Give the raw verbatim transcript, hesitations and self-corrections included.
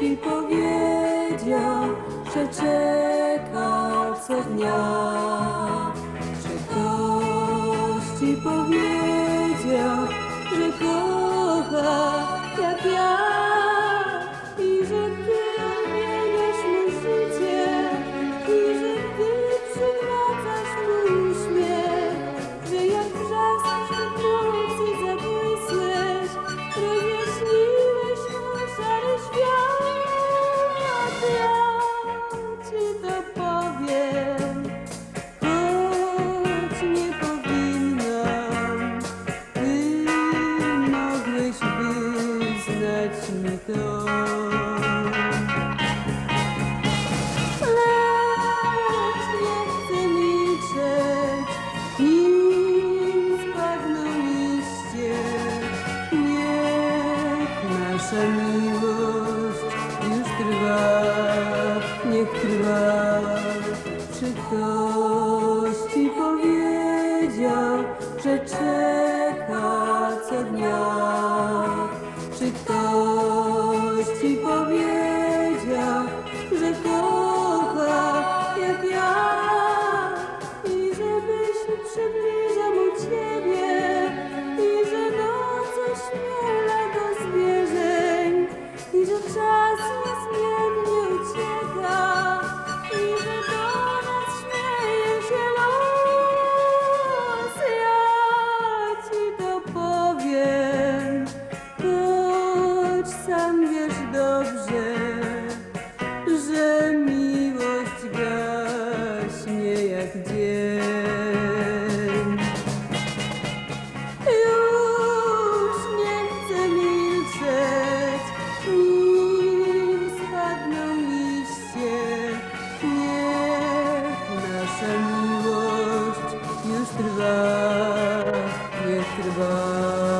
ci powiedział, że czeka co dnia? Czy ktoś ci powiedział, że kocha jak ja i że ty odmieniasz mu życie i że ty przywracasz mu uśmiech, że jak wrzask w nocy zabłysłeś, rozjaśniłeś mu szary świat. Ja ci to powiem, choć nie powinnam, ty mogłeś wyznać mi to. Lecz nie chcę milczeć, nim spadną liście. Niech nasza miłość już trwa, niech trwa. Czy ktoś ci powiedział, że czeka co dnia? Czy ktoś ci powiedział, że kocha jak ja i żebyś przybliżał mu ciebie i że noc ośmiela do zwierzeń i że czas niezmiennie ucieka i że do nas śmieje się los? Ja ci to powiem, choć sam wiesz dobrze, że miłość gaśnie jak dzień. Już nie chcę milczeć, nim spadną liście. Niech nasza miłość już trwa, niech trwa.